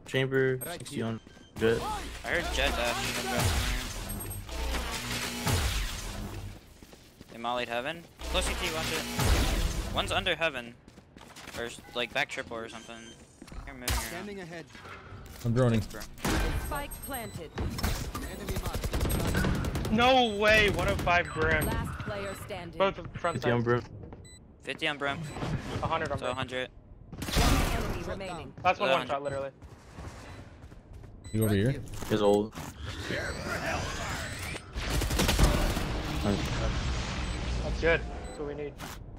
chamber, 60 on jet. I heard jet dash. They mollied heaven. Close CT, watch it. One's under heaven. Or like back triple or something. You're moving around. Standing ahead. I'm droning. Spike planted. Enemy marked. No way, 105 Brim. Last player standing. Both front 50 on sides. brim. 50 on brim. 100 on So Brim. 100. One enemy remaining. That's one 100. shot, literally. You over here? He's old. That's good. That's what we need.